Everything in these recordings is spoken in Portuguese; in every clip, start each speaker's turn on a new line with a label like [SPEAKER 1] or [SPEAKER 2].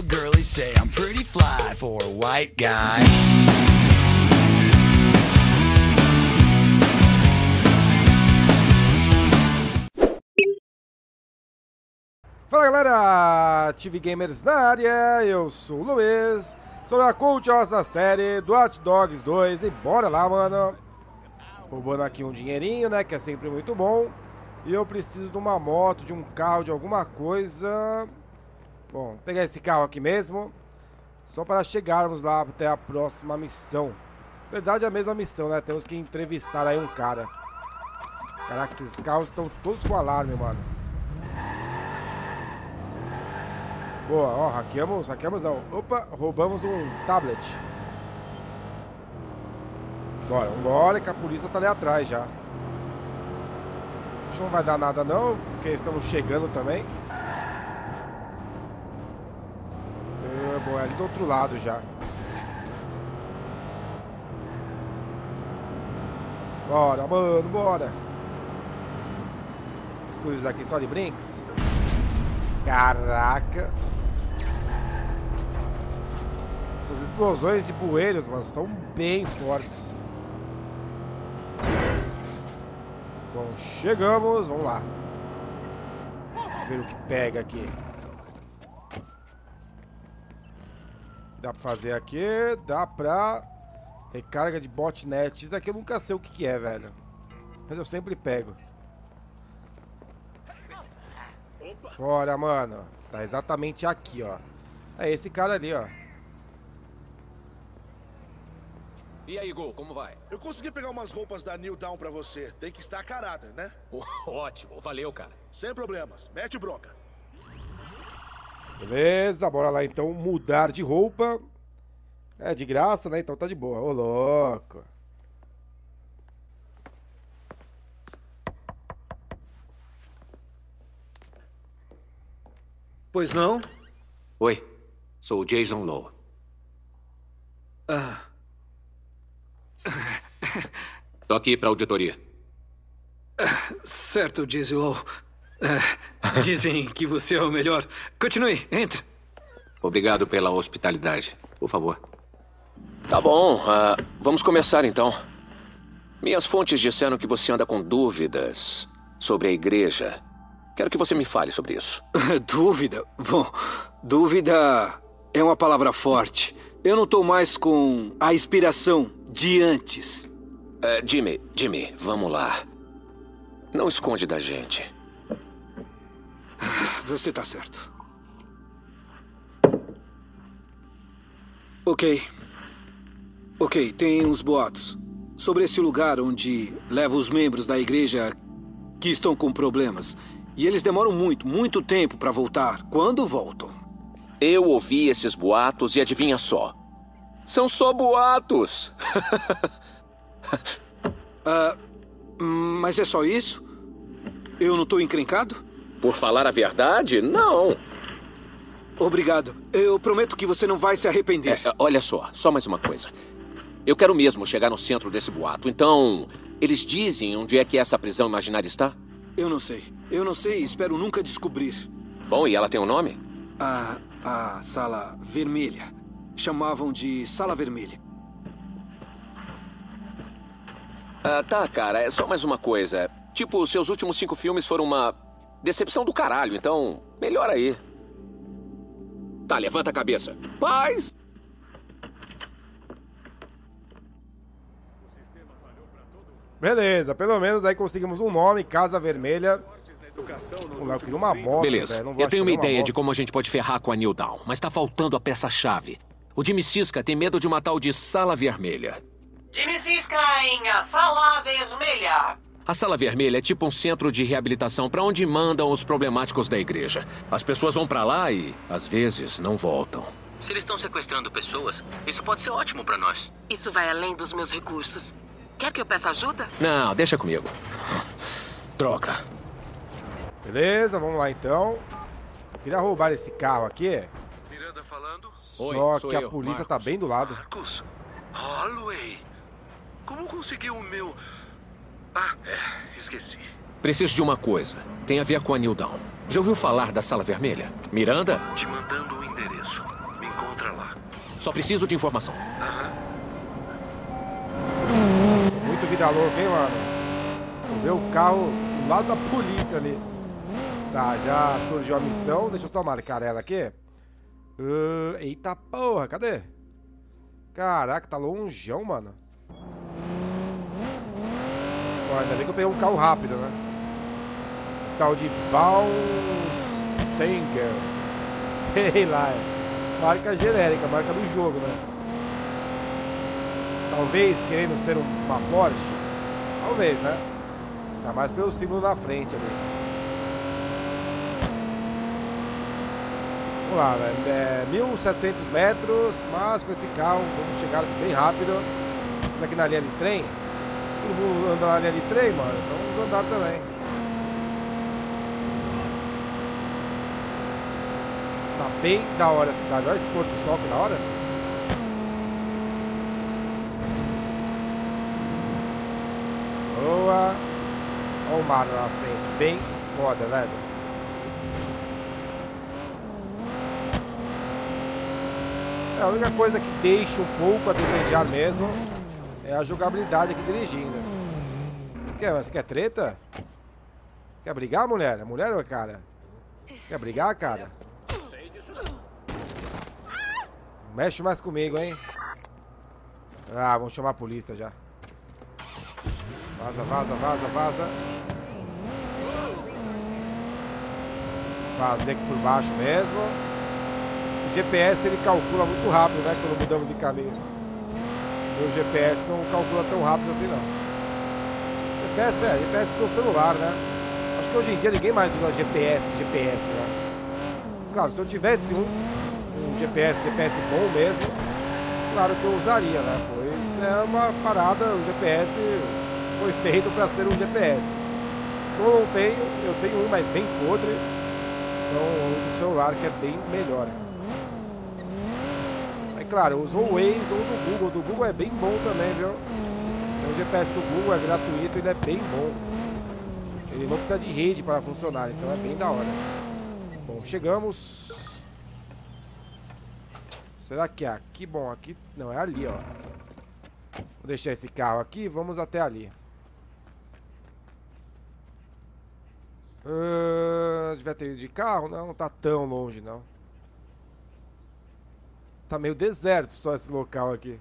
[SPEAKER 1] the girlies say I'm pretty fly for a white guy.
[SPEAKER 2] Fala galera, TV Gamers na área, eu sou o Luiz, sou a cultiosa série do Hot Dogs 2 e bora lá, mano. Roubando aqui um dinheirinho, né, que é sempre muito bom. E eu preciso de uma moto, de um carro, de alguma coisa. Bom, vou pegar esse carro aqui mesmo, só para chegarmos lá até a próxima missão. Na verdade é a mesma missão, né, temos que entrevistar aí um cara. Caraca, esses carros estão todos com alarme, mano. Boa, ó, hackeamos não. Opa, roubamos um tablet. Bora, vambora, que a polícia tá ali atrás já. Acho que não vai dar nada não, porque estamos chegando também. Bom, é ali do outro lado já. Bora, mano, bora. Estúdios aqui só de brinks. Caraca. Essas explosões de bueiros, mano, são bem fortes. Bom, chegamos, vamos lá. Vamos ver o que pega aqui. Dá pra fazer aqui, dá pra... Recarga de botnet. Isso aqui eu nunca sei o que é, velho. Mas eu sempre pego. Fora, mano. Tá exatamente aqui, ó. É esse cara ali, ó.
[SPEAKER 3] E aí, Gol, como vai?
[SPEAKER 4] Eu consegui pegar umas roupas da New Dawn pra você. Tem que estar carada, né?
[SPEAKER 3] Ótimo, valeu, cara.
[SPEAKER 4] Sem problemas. Mete bronca.
[SPEAKER 2] Beleza, bora lá então mudar de roupa. É de graça, né? Então tá de boa. Ô, louco.
[SPEAKER 5] Pois não?
[SPEAKER 3] Oi, sou o Jason Lowe. Tô aqui pra auditoria.
[SPEAKER 5] Certo, Jason Lowe. Dizem que você é o melhor. Continue, entre.
[SPEAKER 3] Obrigado pela hospitalidade. Por favor. Tá bom, vamos começar então. Minhas fontes disseram que você anda com dúvidas sobre a igreja. Quero que você me fale sobre isso.
[SPEAKER 5] Dúvida? Bom, dúvida é uma palavra forte. Eu não tô mais com a inspiração de antes.
[SPEAKER 3] Jimmy, vamos lá. Não esconde da gente.
[SPEAKER 5] Você tá certo. Ok, tem uns boatos sobre esse lugar onde leva os membros da igreja que estão com problemas. E eles demoram muito tempo pra voltar. Quando voltam?
[SPEAKER 3] Eu ouvi esses boatos e adivinha só. São só boatos.
[SPEAKER 5] Mas é só isso? Eu não tô encrencado?
[SPEAKER 3] Por falar a verdade, não.
[SPEAKER 5] Obrigado. Eu prometo que você não vai se arrepender.
[SPEAKER 3] Olha só mais uma coisa. Eu quero mesmo chegar no centro desse boato. Então, eles dizem onde é que essa prisão imaginária está?
[SPEAKER 5] Eu não sei e espero nunca descobrir.
[SPEAKER 3] Bom, e ela tem um nome?
[SPEAKER 5] A Sala Vermelha. Chamavam de Sala Vermelha.
[SPEAKER 3] Tá, cara, é só mais uma coisa. Tipo, seus últimos 5 filmes foram uma decepção do caralho, então, melhor aí. Tá, levanta a cabeça. Paz!
[SPEAKER 2] Beleza, pelo menos aí conseguimos um nome, Casa Vermelha. Eu queria uma moto,
[SPEAKER 3] beleza,
[SPEAKER 2] véio, não vou
[SPEAKER 3] eu tenho uma
[SPEAKER 2] achar
[SPEAKER 3] ideia
[SPEAKER 2] moto.
[SPEAKER 3] de como a gente pode ferrar com a New Dawn, mas tá faltando a peça-chave. O Jimmy Siska tem medo de uma tal de Sala Vermelha.
[SPEAKER 6] Jimmy Siska em Sala Vermelha.
[SPEAKER 3] A Sala Vermelha é tipo um centro de reabilitação pra onde mandam os problemáticos da igreja. As pessoas vão pra lá e, às vezes, não voltam.
[SPEAKER 6] Se eles estão sequestrando pessoas, isso pode ser ótimo pra nós. Isso vai além dos meus recursos. Quer que eu peça ajuda?
[SPEAKER 3] Não, deixa comigo. Troca.
[SPEAKER 2] Beleza, vamos lá então. Eu queria roubar esse carro aqui.
[SPEAKER 4] Miranda falando?
[SPEAKER 3] Oi,
[SPEAKER 2] Só
[SPEAKER 3] sou
[SPEAKER 2] que a
[SPEAKER 3] eu,
[SPEAKER 2] polícia
[SPEAKER 3] Marcos.
[SPEAKER 2] tá bem do lado.
[SPEAKER 4] Marcos? Holloway? Como conseguiu o meu... esqueci.
[SPEAKER 3] Preciso de uma coisa. Tem a ver com a New Dawn. Já ouviu falar da Sala Vermelha? Miranda?
[SPEAKER 4] Te mandando o endereço.
[SPEAKER 3] Só preciso de informação.
[SPEAKER 2] Muito vida louca, hein, mano? Vou ver o carro do lado da polícia ali. Tá, já surgiu a missão. Deixa eu tomar a carela aqui. Eita porra, cadê? Caraca, tá longeão, mano. Pô, ainda bem que eu peguei um carro rápido, né? Tal de Baustanger. Sei lá. Marca genérica, marca do jogo, né? Talvez querendo ser uma Porsche. Talvez, né? Ainda mais pelo símbolo na frente ali. Vamos lá, velho. 1.700 metros, mas com esse carro vamos chegar bem rápido. Estamos aqui na linha de trem. Todo mundo anda na linha de trem, mano. Então vamos andar também. Tá bem da hora a cidade. Olha esse pôr do sol que da hora. Boa. Olha o mar lá na frente. Bem foda, velho. A única coisa que deixa um pouco a desejar mesmo é a jogabilidade aqui dirigindo. Você quer treta? Quer brigar, mulher? É mulher ou é cara? Quer brigar, cara? Mexe mais comigo, hein? Ah, vamos chamar a polícia já. Vaza, vaza, vaza, vaza. Fazer aqui por baixo mesmo. Esse GPS ele calcula muito rápido, né? Quando mudamos de caminho. Meu GPS não calcula tão rápido assim, não. GPS do celular, né? Acho que hoje em dia ninguém mais usa GPS, né? Claro, se eu tivesse um GPS bom mesmo, claro que eu usaria, né? Pois é uma parada, o GPS foi feito para ser um GPS. Se eu não tenho, eu tenho um, mas bem podre. Então, o celular que é bem melhor. É claro, eu uso o Waze ou do Google. O do Google é bem bom também, viu? O GPS do Google é gratuito, ele é bem bom. Ele não precisa de rede para funcionar, então é bem da hora. Bom, chegamos. Será que é aqui? Bom, aqui... Não, é ali, ó. Vou deixar esse carro aqui, vamos até ali. Devia ter ido de carro? Não tá tão longe, não. Tá meio deserto só esse local aqui.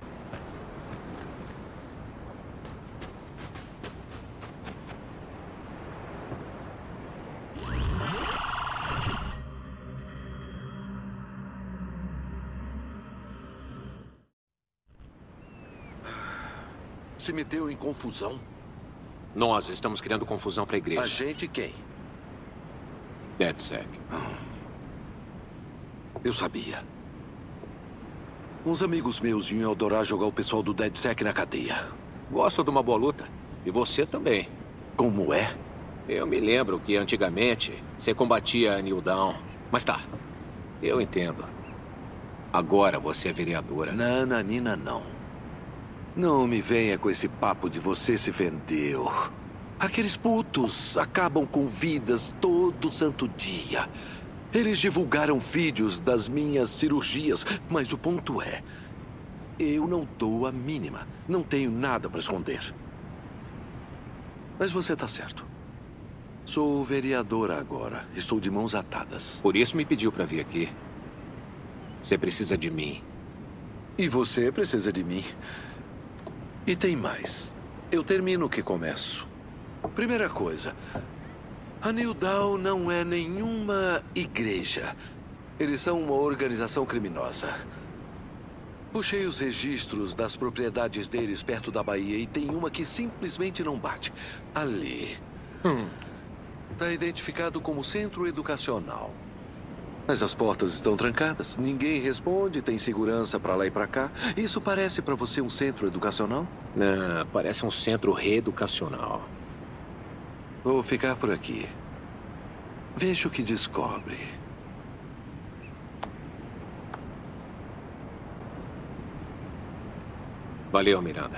[SPEAKER 4] Se meteu em confusão?
[SPEAKER 3] Nós estamos criando confusão para a igreja.
[SPEAKER 4] A gente quem?
[SPEAKER 3] DedSec.
[SPEAKER 4] Eu sabia. Uns amigos meus iam adorar jogar o pessoal do DedSec na cadeia.
[SPEAKER 3] Gosto de uma boa luta. E você também.
[SPEAKER 4] Como é?
[SPEAKER 3] Eu me lembro que antigamente você combatia a New Dawn. Mas tá, eu entendo. Agora você é vereadora.
[SPEAKER 4] Nananina, não. Não me venha com esse papo de você se vendeu. Aqueles putos acabam com vidas todo santo dia. Eles divulgaram vídeos das minhas cirurgias, mas o ponto é... eu não dou a mínima. Não tenho nada para esconder. Mas você tá certo. Sou vereadora agora. Estou de mãos atadas.
[SPEAKER 3] Por isso me pediu para vir aqui. Você precisa de mim.
[SPEAKER 4] E você precisa de mim. E tem mais. Eu termino o que começo. Primeira coisa. A New Dawn não é nenhuma igreja. Eles são uma organização criminosa. Puxei os registros das propriedades deles perto da Bahia e tem uma que simplesmente não bate. Ali. Está identificado como centro educacional. Mas as portas estão trancadas, ninguém responde, tem segurança para lá e para cá. Isso parece para você um centro educacional?
[SPEAKER 3] Não, parece um centro reeducacional.
[SPEAKER 4] Vou ficar por aqui. Veja o que descobre.
[SPEAKER 3] Valeu, Miranda.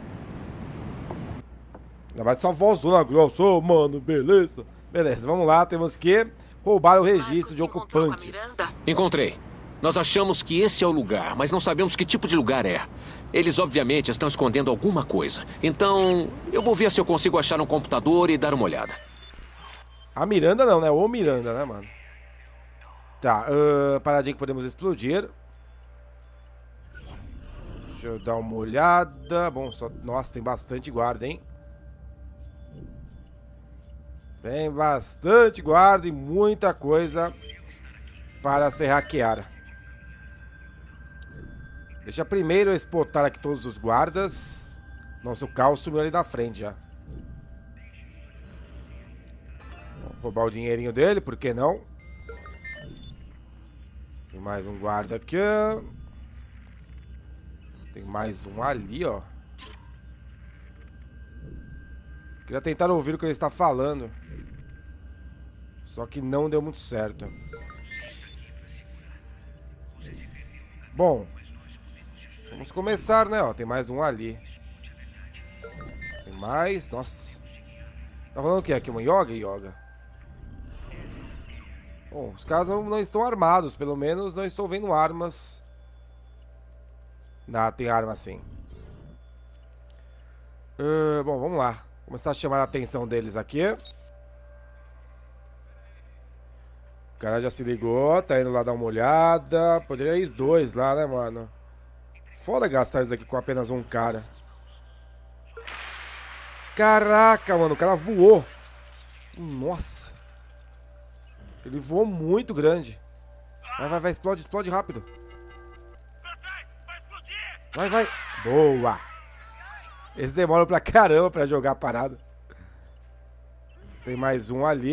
[SPEAKER 2] Ainda mais só vozona grossa, ô, mano, beleza. Beleza, vamos lá, temos que roubar o registro de ocupantes.
[SPEAKER 3] Encontrei. Nós achamos que esse é o lugar, mas não sabemos que tipo de lugar é. Eles, obviamente, estão escondendo alguma coisa. Então, eu vou ver se eu consigo achar um computador e dar uma olhada.
[SPEAKER 2] A Miranda não, né? Ou Miranda, né, mano? Tá, paradinha que podemos explodir. Deixa eu dar uma olhada. Bom, só... Nossa, tem bastante guarda, hein? Tem bastante guarda e muita coisa para se hackear. Deixa primeiro eu espotar aqui todos os guardas. Nosso caos sumiu ali na frente já. Vou roubar o dinheirinho dele, por que não? Tem mais um guarda aqui. Tem mais um ali, ó. Queria tentar ouvir o que ele está falando. Só que não deu muito certo. Bom, vamos começar, né? Ó, tem mais um ali. Tem mais. Nossa. Tá falando o que aqui? Uma yoga? Bom, os caras não estão armados. Pelo menos não estou vendo armas. Não, tem arma sim. Bom, vamos lá. Começar a chamar a atenção deles aqui. O cara já se ligou, tá indo lá dar uma olhada. Poderia ir dois lá, né, mano? Foda gastar isso aqui com apenas um cara. Caraca, mano, o cara voou. Nossa. Ele voou muito grande. Vai, explode rápido. Vai. Boa. Eles demoram pra caramba pra jogar a parada. Tem mais um ali.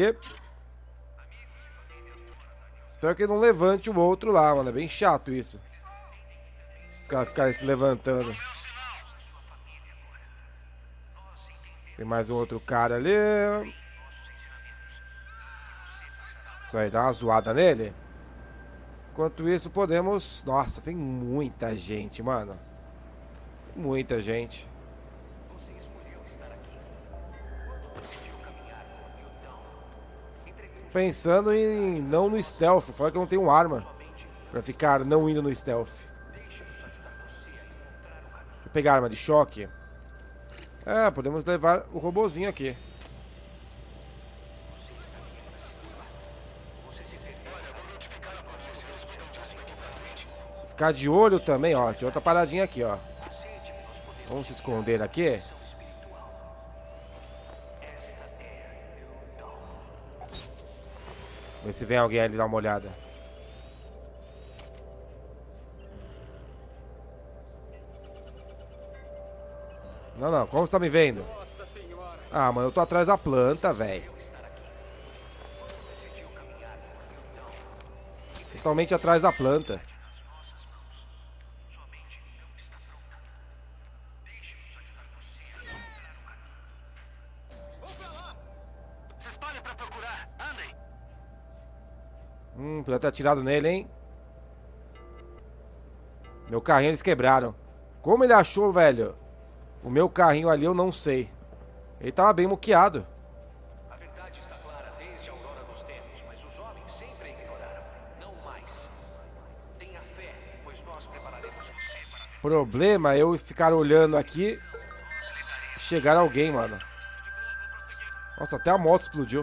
[SPEAKER 2] Espero que ele não levante o outro lá, mano. É bem chato isso. Os caras se levantando. Tem mais um outro cara ali. Isso aí, dá uma zoada nele. Enquanto isso, podemos... Nossa, tem muita gente, mano. Muita gente. Pensando em não no stealth. Fala que eu não tenho arma pra ficar não indo no stealth. Deixa eu pegar arma de choque. Podemos levar o robozinho aqui. Se ficar de olho também, ó. Tem outra paradinha aqui, ó. Vamos se esconder aqui. Ver se vem alguém ali dar uma olhada. Não. Como você tá me vendo? Ah, mano, eu tô atrás da planta, velho. Totalmente atrás da planta. Podia ter atirado nele, hein? Meu carrinho eles quebraram. Como ele achou, velho? O meu carrinho ali eu não sei. Ele tava bem muqueado. A verdade está clara desde a aurora dos tempos, mas os homens sempre a ignoraram. Não mais. Tenha fé, pois nós prepararemos você para... Problema é eu ficar olhando aqui e chegar alguém, mano. Nossa, até a moto explodiu.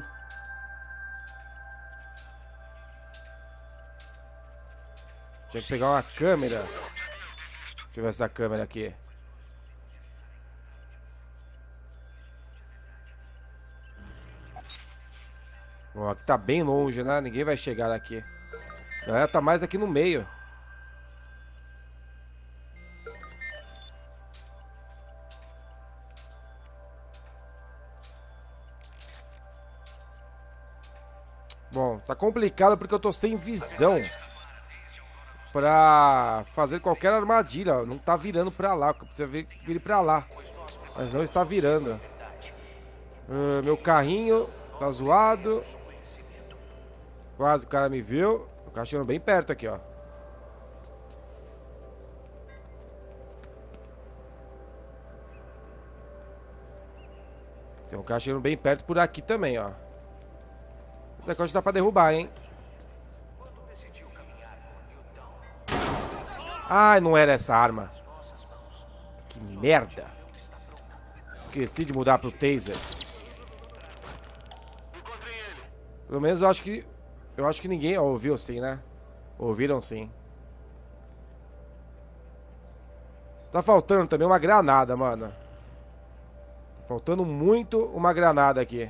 [SPEAKER 2] Tinha que pegar uma câmera. Deixa eu ver essa câmera aqui. Bom, aqui tá bem longe, né? Ninguém vai chegar aqui. A galera tá mais aqui no meio. Bom, tá complicado porque eu tô sem visão pra fazer qualquer armadilha. Não tá virando pra lá. Precisa vir pra lá. Mas não está virando. Meu carrinho tá zoado. Quase o cara me viu. O cara chegando bem perto aqui, ó. Tem um cara chegando bem perto por aqui também, ó. Esse negócio dá pra derrubar, hein? Ai, não era essa arma. Que merda. Esqueci de mudar pro taser. Pelo menos eu acho que ninguém ouviu sim, né? Ouviram sim. Tá faltando também uma granada, mano. Tá faltando muito uma granada aqui.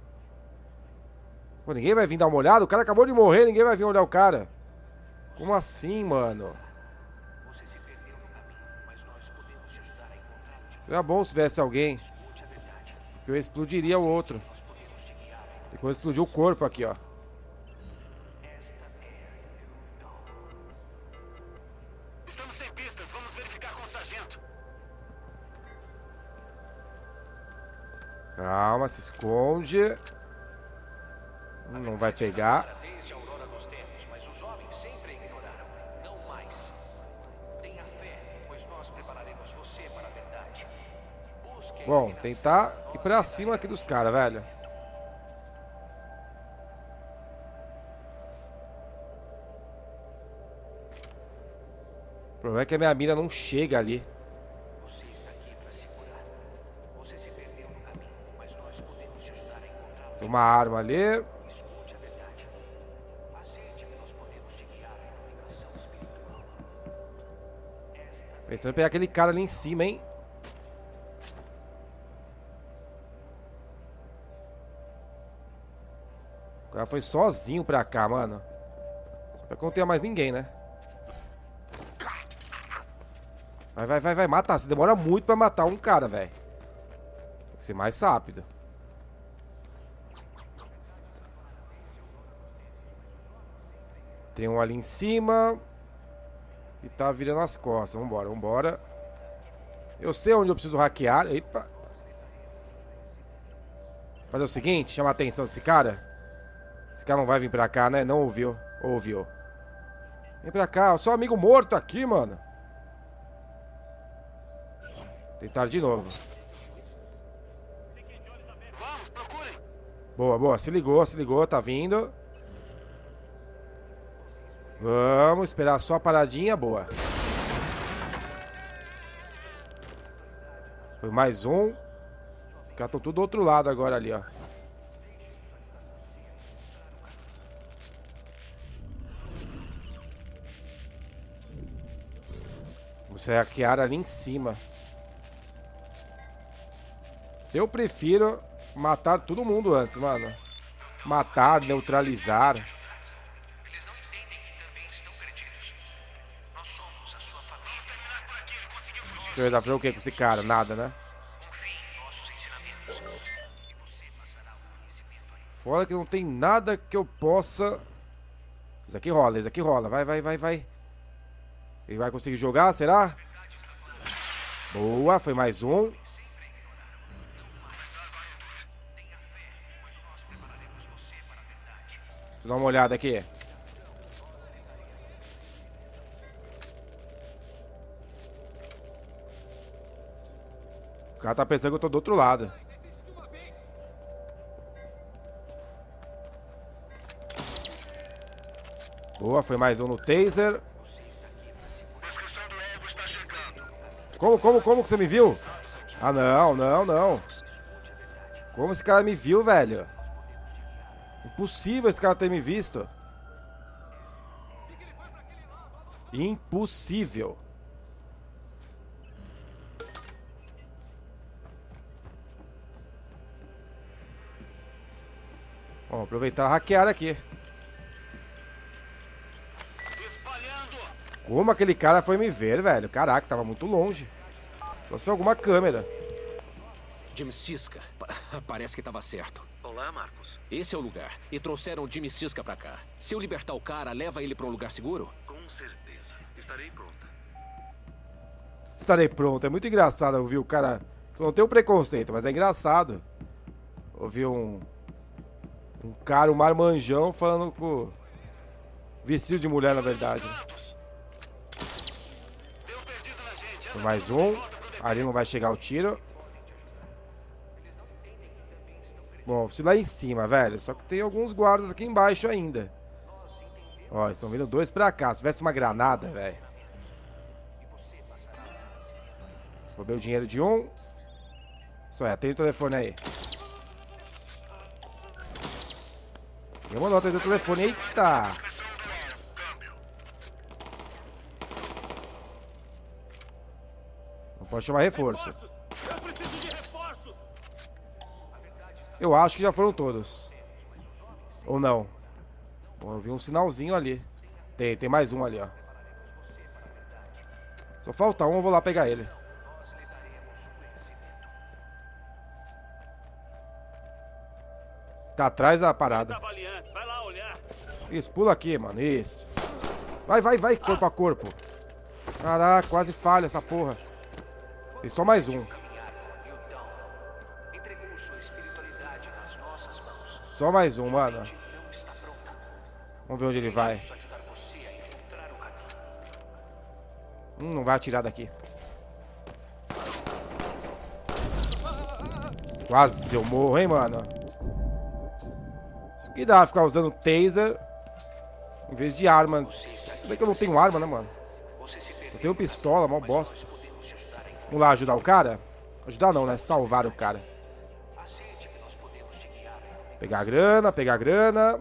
[SPEAKER 2] Pô, ninguém vai vir dar uma olhada? O cara acabou de morrer, ninguém vai vir olhar o cara. Como assim, mano? Seria bom se tivesse alguém. Porque eu explodiria o outro. Tem como explodir o corpo aqui, ó.
[SPEAKER 7] Estamos sem pistas, vamos verificar com o sargento.
[SPEAKER 2] Calma, se esconde. Não vai pegar. Bom, tentar ir pra cima aqui dos caras, velho. O problema é que a minha mira não chega ali. Tem uma arma ali. Pensando em pegar aquele cara ali em cima, hein? O cara foi sozinho pra cá, mano. Espero que não tenha mais ninguém, né? Vai, mata. Você demora muito pra matar um cara, velho. Tem que ser mais rápido. Tem um ali em cima. E tá virando as costas. Vambora. Eu sei onde eu preciso hackear. Epa. Fazer o seguinte, chamar a atenção desse cara. Esse cara não vai vir pra cá, né? Não ouviu. Ouviu. Vem pra cá. Eu sou amigo morto aqui, mano. Tentar de novo. Boa. Se ligou. Tá vindo. Vamos esperar só a paradinha. Boa. Foi mais um. Os caras estão tudo do outro lado agora ali, ó. Vamos hackear ali em cima. Eu prefiro matar todo mundo antes, mano. Matar, neutralizar.
[SPEAKER 7] Eles não entendem que também estão perdidos. Nós somos a sua família. Vamos terminar por aqui, ele conseguiu fugir.
[SPEAKER 2] Você vai fazer o que com esse cara? Nada, né?
[SPEAKER 7] Confie em nossos ensinamentos. E você passará o conhecimento aí.
[SPEAKER 2] Fora que não tem nada que eu possa... Isso aqui rola. Vai. Ele vai conseguir jogar, será? Boa, foi mais um. Deixa eu dar uma olhada aqui. O cara tá pensando que eu tô do outro lado. Boa, foi mais um no taser.
[SPEAKER 7] Descrição do Evo está chegando.
[SPEAKER 2] Como que você me viu? Ah, não. Como esse cara me viu, velho? Impossível esse cara ter me visto. Impossível. Vamos aproveitar e hackear aqui. Como aquele cara foi me ver, velho? Caraca, tava muito longe. Só se foi alguma câmera.
[SPEAKER 3] Jimmy Siska. Parece que estava certo.
[SPEAKER 4] Olá, Marcos.
[SPEAKER 3] Esse é o lugar. E trouxeram Jimmy Siska pra cá. Se eu libertar o cara, leva ele pra um lugar seguro?
[SPEAKER 4] Com certeza. Estarei pronta.
[SPEAKER 2] Estarei pronto. É muito engraçado ouvir o cara... Eu não tenho preconceito, mas é engraçado ouvir um cara, um marmanjão falando com... Vestido de mulher, na verdade. Foi mais um. Ali não vai chegar o tiro. Bom, preciso ir lá em cima, velho. Só que tem alguns guardas aqui embaixo ainda. Ó, estão vindo dois pra cá. Se tivesse uma granada, velho. Roubei o dinheiro de um. Isso é, tem o telefone aí. Tem uma nota aí do telefone. Eita! Não pode chamar reforço.
[SPEAKER 8] Eu preciso de reforços.
[SPEAKER 2] Eu acho que já foram todos. Ou não? Bom, eu vi um sinalzinho ali. Tem mais um ali, ó. Só falta um, eu vou lá pegar ele. Tá atrás da parada.
[SPEAKER 8] Vai lá olhar.
[SPEAKER 2] Isso, pula aqui, mano. Isso. Vai, corpo a corpo. Caraca, quase falha essa porra. Tem só mais um. Só mais um, mano. Vamos ver onde ele vai. Não vai atirar daqui. Quase eu morro, hein, mano. Isso que dá ficar usando taser em vez de arma. Tudo bem que eu não tenho arma, né, mano? Eu tenho pistola, mó bosta. Vamos lá ajudar o cara? Ajudar não, né? Salvar o cara. Pegar a grana.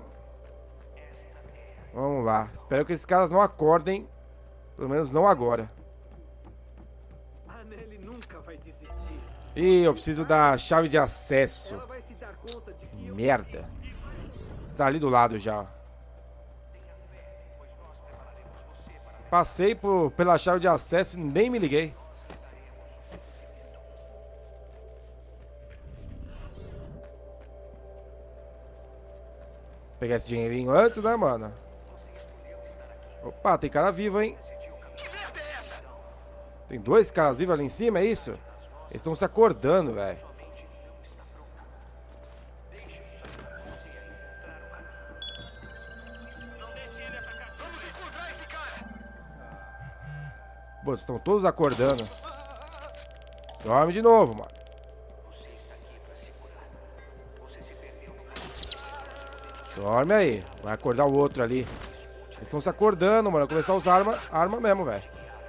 [SPEAKER 2] Vamos lá. Espero que esses caras não acordem. Pelo menos não agora. Ih, eu preciso da chave de acesso. Merda. Está ali do lado já. Passei pela chave de acesso e nem me liguei. Pegar esse dinheirinho antes, né, mano? Opa, tem cara vivo, hein? Tem dois caras vivos ali em cima, é isso? Eles estão se acordando, velho. Pô, estão todos acordando. Dorme de novo, mano. Dorme aí. Vai acordar o outro ali. Eles estão se acordando, mano. Vai começar a usar arma mesmo, velho.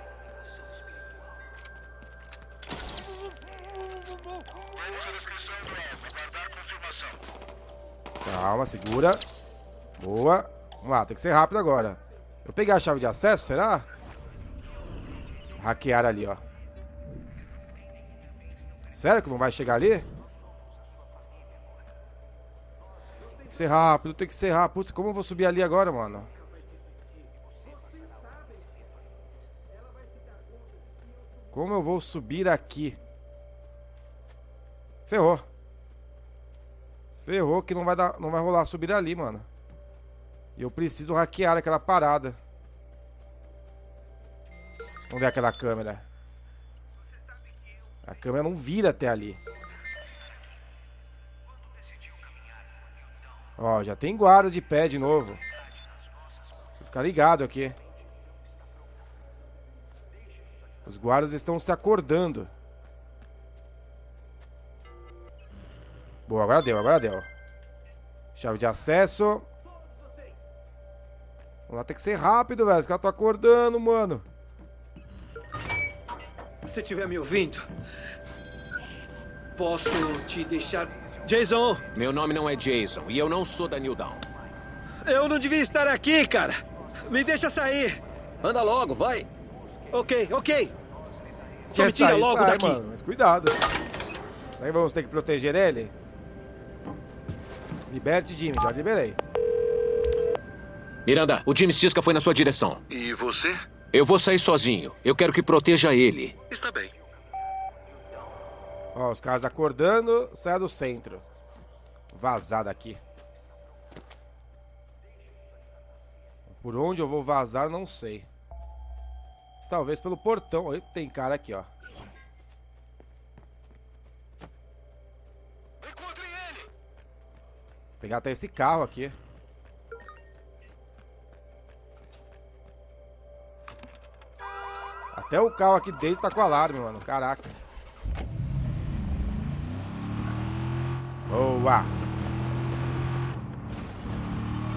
[SPEAKER 2] Calma, segura. Boa. Vamos lá, tem que ser rápido agora. Eu peguei a chave de acesso, será? Hackear ali, ó. Sério que não vai chegar ali? Tem que ser rápido, tem que ser rápido. Putz, como eu vou subir ali agora, mano? Como eu vou subir aqui? Ferrou. Ferrou que não vai rolar subir ali, mano. E eu preciso hackear aquela parada. Vamos ver aquela câmera. A câmera não vira até ali. Ó, já tem guarda de pé de novo. Vou ficar ligado aqui. Os guardas estão se acordando. Boa, agora deu, agora deu. Chave de acesso. Vamos lá, tem que ser rápido, velho. Os caras estão acordando, mano.
[SPEAKER 5] Se você estiver me ouvindo, posso te deixar... Jason!
[SPEAKER 3] Meu nome não é Jason e eu não sou da New Dawn.
[SPEAKER 5] Eu não devia estar aqui, cara. Me deixa sair.
[SPEAKER 3] Anda logo, vai.
[SPEAKER 5] Ok. Só
[SPEAKER 2] Quer
[SPEAKER 5] me tira
[SPEAKER 2] sair,
[SPEAKER 5] logo
[SPEAKER 2] sai,
[SPEAKER 5] daqui.
[SPEAKER 2] Mano, mas cuidado. Isso aí vamos ter que proteger ele. Liberte Jimmy, já liberei.
[SPEAKER 3] Miranda, o Jimmy Cisca foi na sua direção.
[SPEAKER 4] E você?
[SPEAKER 3] Eu vou sair sozinho. Eu quero que proteja ele.
[SPEAKER 4] Está bem.
[SPEAKER 2] Ó, os caras acordando, saia do centro. Vazar daqui. Por onde eu vou vazar, não sei. Talvez pelo portão. Tem cara aqui, ó. Pegar até esse carro aqui. Até o carro aqui dentro tá com alarme, mano. Caraca. Boa.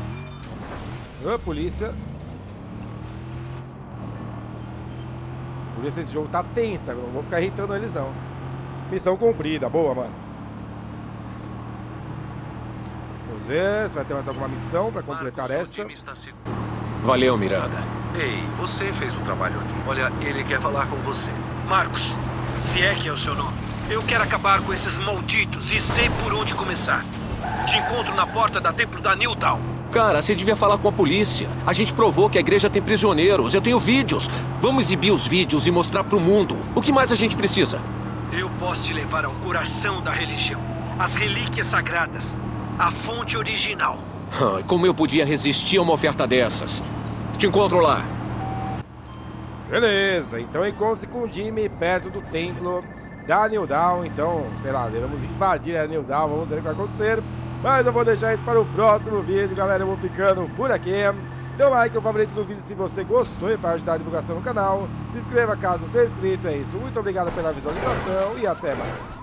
[SPEAKER 2] Ô, polícia. Por isso esse jogo tá tenso, eu não vou ficar irritando eles não. Missão cumprida, boa, mano. Vamos ver se vai ter mais alguma missão pra completar essa.
[SPEAKER 3] Valeu, Miranda.
[SPEAKER 4] Ei, você fez o trabalho aqui. Olha, ele quer falar com você.
[SPEAKER 5] Marcos, se é que é o seu nome. Eu quero acabar com esses malditos e sei por onde começar. Te encontro na porta da templo da New Dawn.
[SPEAKER 3] Cara, você devia falar com a polícia. A gente provou que a igreja tem prisioneiros. Eu tenho vídeos. Vamos exibir os vídeos e mostrar pro mundo. O que mais a gente precisa?
[SPEAKER 5] Eu posso te levar ao coração da religião. As relíquias sagradas. A fonte original.
[SPEAKER 3] Como eu podia resistir a uma oferta dessas? Te encontro lá.
[SPEAKER 2] Beleza, então encontre-se com o Jimmy perto do templo da New Dawn. Então, sei lá, devemos invadir a New Dawn. Vamos ver o que vai acontecer. Mas eu vou deixar isso para o próximo vídeo, galera. Eu vou ficando por aqui. Dê um like, um favorito no vídeo se você gostou e para ajudar a divulgação no canal. Se inscreva caso não seja inscrito. É isso. Muito obrigado pela visualização e até mais.